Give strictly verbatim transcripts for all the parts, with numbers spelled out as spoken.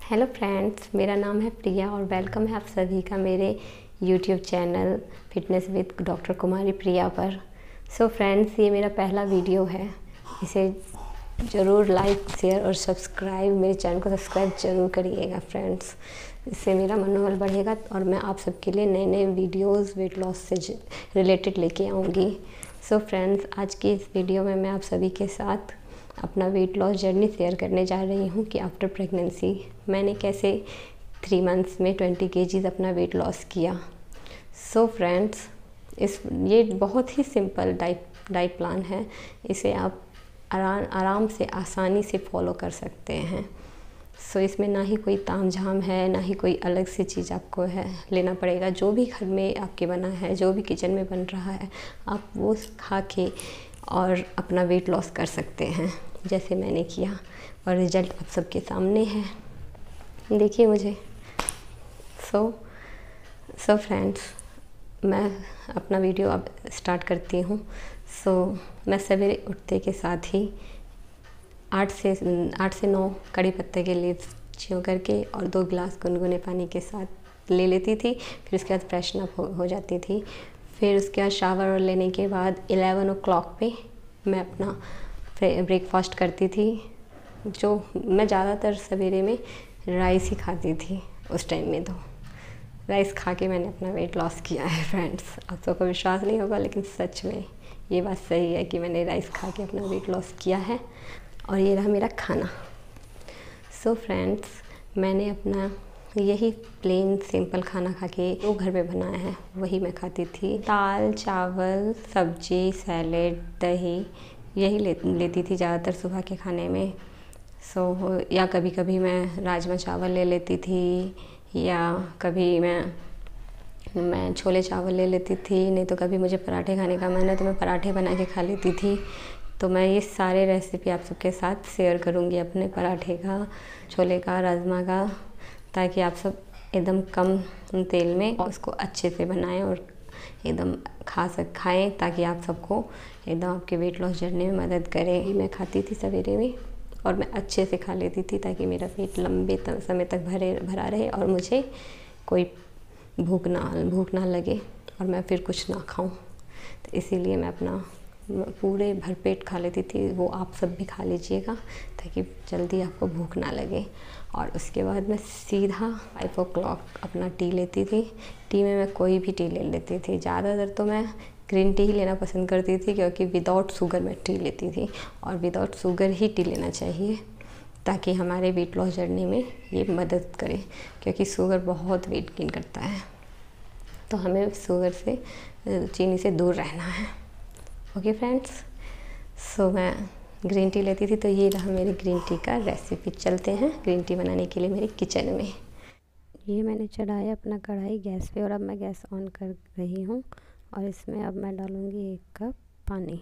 Hello friends, मेरा नाम है प्रिया और वेलकम है आप सभी का मेरे YouTube channel fitness with doctor Kumari Priya पर। सो so फ्रेंड्स, ये मेरा पहला वीडियो है। इसे ज़रूर लाइक शेयर और सब्सक्राइब मेरे चैनल को सब्सक्राइब ज़रूर करिएगा फ्रेंड्स। इससे मेरा मनोबल बढ़ेगा और मैं आप सबके लिए नए नए वीडियोस वेट लॉस से रिलेटेड लेके आऊँगी। सो फ्रेंड्स, आज की इस वीडियो में मैं आप सभी के साथ अपना वेट लॉस जर्नी शेयर करने जा रही हूँ कि आफ्टर प्रेगनेंसी मैंने कैसे थ्री मंथ्स में ट्वेंटी केजीज़ अपना वेट लॉस किया। सो so फ्रेंड्स, इस ये बहुत ही सिंपल डाइट डाइट प्लान है। इसे आप आराम आराम से आसानी से फॉलो कर सकते हैं। सो so इसमें ना ही कोई तामझाम है, ना ही कोई अलग से चीज़ आपको है लेना पड़ेगा। जो भी घर में आपके बना है, जो भी किचन में बन रहा है, आप वो खा के और अपना वेट लॉस कर सकते हैं जैसे मैंने किया। और रिज़ल्ट आप सबके सामने है, देखिए मुझे। सो सो फ्रेंड्स, मैं अपना वीडियो अब स्टार्ट करती हूँ। सो so, मैं सवेरे उठते के साथ ही आठ से आठ से नौ कड़ी पत्ते के लीव्स च्यू करके और दो गिलास गुनगुने पानी के साथ ले लेती थी। फिर उसके बाद फ्रेशन अप हो, हो जाती थी। फिर उसके बाद शावर लेने के बाद इलेवन ओ क्लॉक पे मैं अपना ब्रेकफास्ट करती थी। जो मैं ज़्यादातर सवेरे में राइस ही खाती थी उस टाइम में। तो राइस खा के मैंने अपना वेट लॉस किया है फ्रेंड्स। आप सबको विश्वास नहीं होगा, लेकिन सच में ये बात सही है कि मैंने राइस खा के अपना वेट लॉस किया है। और ये रहा मेरा खाना। सो so फ्रेंड्स, मैंने अपना यही प्लेन सिंपल खाना खा के जो घर में बनाया है वही मैं खाती थी। दाल, चावल, सब्जी, सैलेड, दही यही ले, लेती थी ज़्यादातर सुबह के खाने में। सो so, या कभी कभी मैं राजमा चावल ले लेती थी, या कभी मैं मैं छोले चावल ले लेती थी। नहीं तो कभी मुझे पराठे खाने का मन है तो मैं पराठे बना के खा लेती थी। तो मैं ये सारे रेसिपी आप सबके साथ शेयर करूँगी, अपने पराठे का, छोले का, राजमा का, ताकि आप सब एकदम कम तेल में उसको अच्छे से बनाएं और एकदम खा सक खाएं, ताकि आप सबको एकदम आपके वेट लॉस जर्नी में मदद करें। मैं खाती थी सवेरे में और मैं अच्छे से खा लेती थी ताकि मेरा पेट लंबे समय तक भरे भरा रहे और मुझे कोई भूख ना भूख ना लगे और मैं फिर कुछ ना खाऊं। तो इसीलिए मैं अपना पूरे भरपेट खा लेती थी। वो आप सब भी खा लीजिएगा ताकि जल्दी आपको भूख ना लगे। और उसके बाद मैं सीधा फाइव ओ क्लॉक अपना टी लेती थी। टी में मैं कोई भी टी ले लेती थी। ज़्यादातर तो मैं ग्रीन टी ही लेना पसंद करती थी, क्योंकि विदाउट शुगर मैं टी लेती थी। और विदाउट शुगर ही टी लेना चाहिए ताकि हमारे वेट लॉस जर्नी में ये मदद करे, क्योंकि शुगर बहुत वेट गेन करता है। तो हमें शुगर से, चीनी से दूर रहना है। ओके फ्रेंड्स, सो मैं ग्रीन टी लेती थी। तो ये रहा मेरी ग्रीन टी का रेसिपी। चलते हैं ग्रीन टी बनाने के लिए मेरे किचन में। ये मैंने चढ़ाया अपना कढ़ाई गैस पे और अब मैं गैस ऑन कर रही हूँ। और इसमें अब मैं डालूँगी एक कप पानी।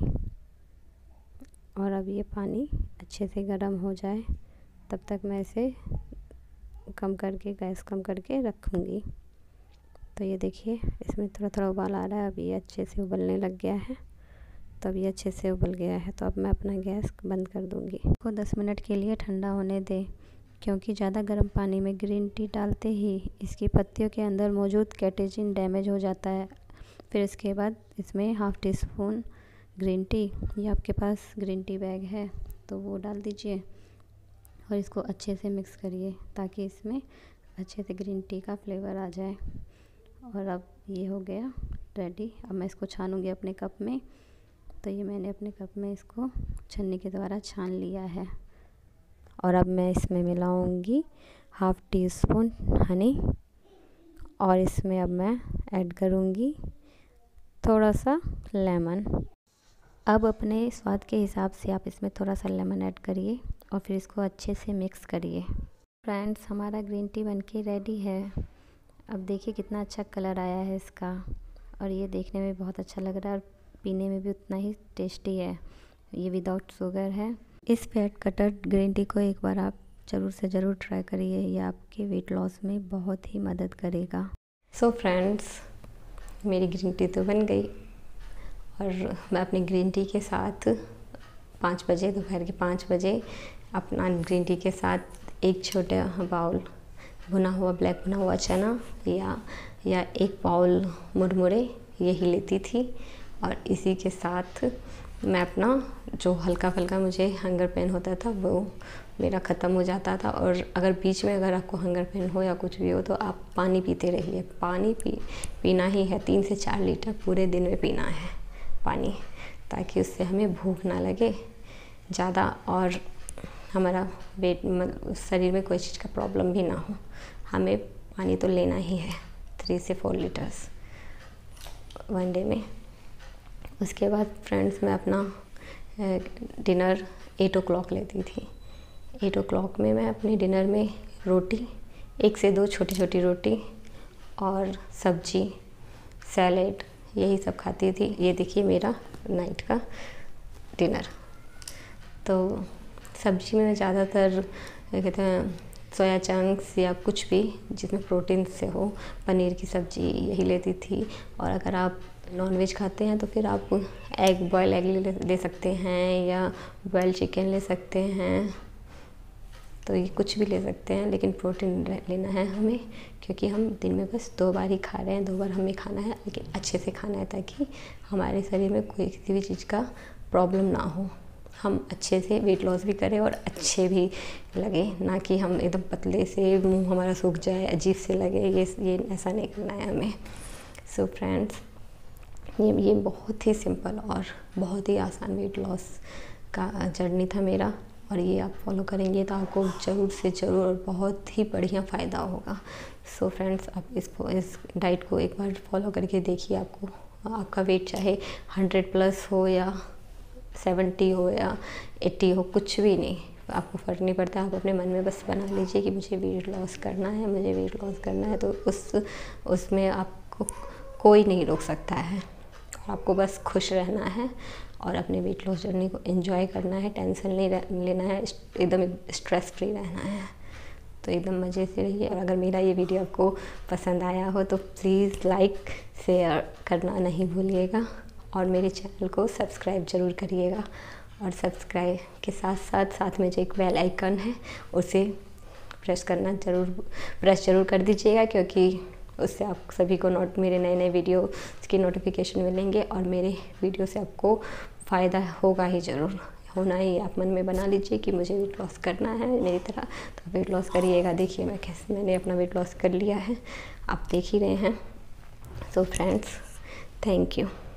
और अब ये पानी अच्छे से गर्म हो जाए तब तक मैं इसे कम करके गैस कम करके रखूँगी। तो ये देखिए, इसमें थोड़ा थोड़ा उबाल आ रहा है। अब ये अच्छे से उबलने लग गया है। तब ये अच्छे से उबल गया है। तो अब मैं अपना गैस बंद कर दूँगी। इसको दस मिनट के लिए ठंडा होने दें, क्योंकि ज़्यादा गर्म पानी में ग्रीन टी डालते ही इसकी पत्तियों के अंदर मौजूद कैटेचिन डैमेज हो जाता है। फिर इसके बाद इसमें half teaspoon green tea, या आपके पास ग्रीन टी बैग है तो वो डाल दीजिए और इसको अच्छे से मिक्स करिए ताकि इसमें अच्छे से ग्रीन टी का फ्लेवर आ जाए। और अब ये हो गया रेडी। अब मैं इसको छानूँगी अपने कप में। तो ये मैंने अपने कप में इसको छन्नी के द्वारा छान लिया है। और अब मैं इसमें मिलाऊंगी हाफ़ टी स्पून हनी। और इसमें अब मैं ऐड करूंगी थोड़ा सा लेमन। अब अपने स्वाद के हिसाब से आप इसमें थोड़ा सा लेमन ऐड करिए और फिर इसको अच्छे से मिक्स करिए। फ्रेंड्स, हमारा ग्रीन टी बनके रेडी है। अब देखिए कितना अच्छा कलर आया है इसका, और ये देखने में बहुत अच्छा लग रहा है और पीने में भी उतना ही टेस्टी है। ये विदाउट शुगर है। इस फैट कटर ग्रीन टी को एक बार आप ज़रूर से ज़रूर ट्राई करिए। ये आपके वेट लॉस में बहुत ही मदद करेगा। सो so फ्रेंड्स, मेरी ग्रीन टी तो बन गई और मैं अपनी ग्रीन टी के साथ पाँच बजे दोपहर के पाँच बजे अपना ग्रीन टी के साथ एक छोटा बाउल भुना हुआ ब्लैक भुना हुआ चना या या एक बाउल मुरमुरे यही लेती थी। और इसी के साथ मैं अपना जो हल्का फुल्का मुझे हंगर पेन होता था वो मेरा ख़त्म हो जाता था। और अगर बीच में अगर आपको हंगर पेन हो या कुछ भी हो तो आप पानी पीते रहिए। पानी पी पीना ही है, तीन से चार लीटर पूरे दिन में पीना है पानी, ताकि उससे हमें भूख ना लगे ज़्यादा और हमारा वेट मतलब शरीर में कोई चीज़ का प्रॉब्लम भी ना हो। हमें पानी तो लेना ही है, थ्री से फोर लीटर्स वन डे में। उसके बाद फ्रेंड्स मैं अपना डिनर एट ओ क्लॉक लेती थी। एट ओ क्लॉक में मैं अपने डिनर में रोटी, एक से दो छोटी छोटी रोटी और सब्जी, सैलेड यही सब खाती थी। ये देखिए मेरा नाइट का डिनर। तो सब्जी में ज़्यादातर कहते हैं सोया चंक्स या कुछ भी जिसमें प्रोटीन से हो, पनीर की सब्ज़ी यही लेती थी। और अगर आप नॉनवेज खाते हैं तो फिर आप एग बॉयल एग ले, ले सकते हैं या बॉयल चिकन ले सकते हैं। तो ये कुछ भी ले सकते हैं, लेकिन प्रोटीन लेना है हमें, क्योंकि हम दिन में बस दो बार ही खा रहे हैं। दो बार हमें खाना है, लेकिन अच्छे से खाना है ताकि हमारे शरीर में कोई किसी भी चीज़ का प्रॉब्लम ना हो, हम अच्छे से वेट लॉस भी करें और अच्छे भी लगे, ना कि हम एकदम पतले से मुंह हमारा सूख जाए, अजीब से लगे। ये ये ऐसा नहीं करना है हमें। सो so फ्रेंड्स, ये ये बहुत ही सिंपल और बहुत ही आसान वेट लॉस का जर्नी था मेरा। और ये आप फॉलो करेंगे तो आपको ज़रूर से ज़रूर और बहुत ही बढ़िया फ़ायदा होगा। सो so फ्रेंड्स, आप इस इस डाइट को एक बार फॉलो करके देखिए। आपको आपका वेट चाहे हंड्रेड प्लस हो या सेवेंटी हो या एट्टी हो, कुछ भी नहीं, आपको फ़र्क नहीं पड़ता। आप अपने मन में बस बना लीजिए कि मुझे वेट लॉस करना है, मुझे वेट लॉस करना है। तो उस उसमें आपको कोई नहीं रोक सकता है। आपको बस खुश रहना है और अपने वेट लॉस जर्नी को एंजॉय करना है, टेंशन नहीं लेना है, एकदम स्ट्रेस फ्री रहना है। तो एकदम मज़े से रहिए। और अगर मेरा ये वीडियो आपको पसंद आया हो तो प्लीज़ लाइक शेयर करना नहीं भूलिएगा और मेरे चैनल को सब्सक्राइब ज़रूर करिएगा। और सब्सक्राइब के साथ साथ साथ में जो एक बेल आइकन है उसे प्रेस करना ज़रूर प्रेस ज़रूर कर दीजिएगा, क्योंकि उससे आप सभी को नोट मेरे नए नए वीडियो की नोटिफिकेशन मिलेंगे और मेरे वीडियो से आपको फ़ायदा होगा ही ज़रूर, होना ही। आप मन में बना लीजिए कि मुझे वेट लॉस करना है मेरी तरह, तो वेट लॉस करिएगा। देखिए मैं कैसे मैंने अपना वेट लॉस कर लिया है, आप देख ही रहे हैं। So friends, thank you.